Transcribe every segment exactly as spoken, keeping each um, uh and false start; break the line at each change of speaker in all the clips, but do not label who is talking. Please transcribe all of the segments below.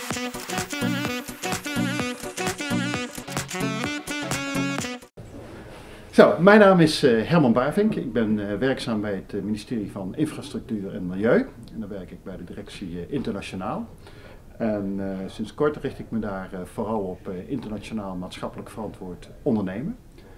Zo, mijn naam is uh, Herman Baervink. Ik ben uh, werkzaam bij het uh, ministerie van Infrastructuur en Milieu. En dan werk ik bij de directie uh, Internationaal. En uh, sinds kort richt ik me daar uh, vooral op uh, internationaal maatschappelijk verantwoord ondernemen.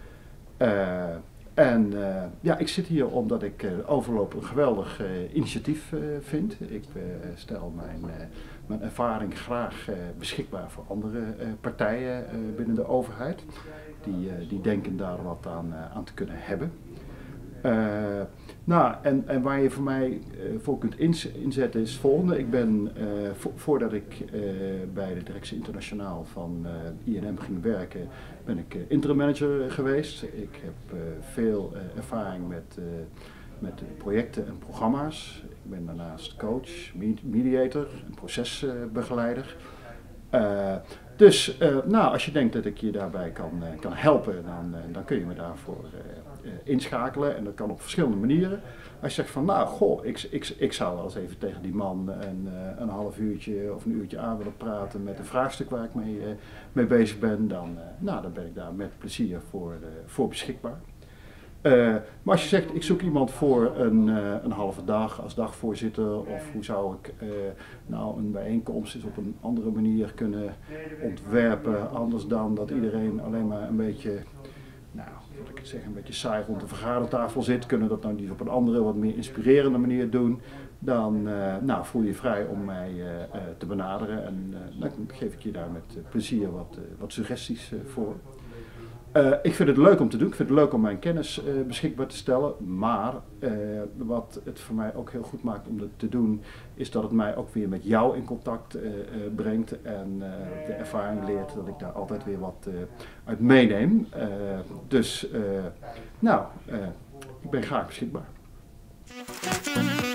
Uh, en uh, ja, ik zit hier omdat ik uh, Overloop een geweldig uh, initiatief uh, vind. Ik uh, stel mijn, uh, mijn ervaring graag uh, beschikbaar voor andere uh, partijen uh, binnen de overheid. Die, uh, die denken daar wat aan, uh, aan te kunnen hebben. Uh, nou, en, en waar je voor mij uh, voor kunt inzetten is het volgende. Ik ben, uh, vo voordat ik uh, bij de directie Internationaal van uh, I N M ging werken, ben ik uh, interim manager geweest. Ik heb uh, veel uh, ervaring met, uh, met projecten en programma's. Ik ben daarnaast coach, mediator en procesbegeleider. Uh, dus uh, nou, als je denkt dat ik je daarbij kan, uh, kan helpen, dan, uh, dan kun je me daarvoor uh, uh, inschakelen. En dat kan op verschillende manieren. Als je zegt van nou, goh, ik, ik, ik zou wel eens even tegen die man een, uh, een half uurtje of een uurtje aan willen praten met een vraagstuk waar ik mee, uh, mee bezig ben, dan, uh, nou, dan ben ik daar met plezier voor, uh, voor beschikbaar. Uh, maar als je zegt, ik zoek iemand voor een, uh, een halve dag als dagvoorzitter, of hoe zou ik uh, nou een bijeenkomst eens op een andere manier kunnen ontwerpen, anders dan dat iedereen alleen maar een beetje, nou, wat ik het zeg, een beetje saai rond de vergadertafel zit, kunnen dat nou niet op een andere, wat meer inspirerende manier doen, dan uh, nou, voel je je vrij om mij uh, uh, te benaderen en uh, dan geef ik je daar met uh, plezier wat, uh, wat suggesties uh, voor. Uh, ik vind het leuk om te doen, ik vind het leuk om mijn kennis uh, beschikbaar te stellen, maar uh, wat het voor mij ook heel goed maakt om dat te doen, is dat het mij ook weer met jou in contact uh, uh, brengt en uh, de ervaring leert dat ik daar altijd weer wat uh, uit meeneem. Uh, dus, uh, nou, uh, ik ben graag beschikbaar.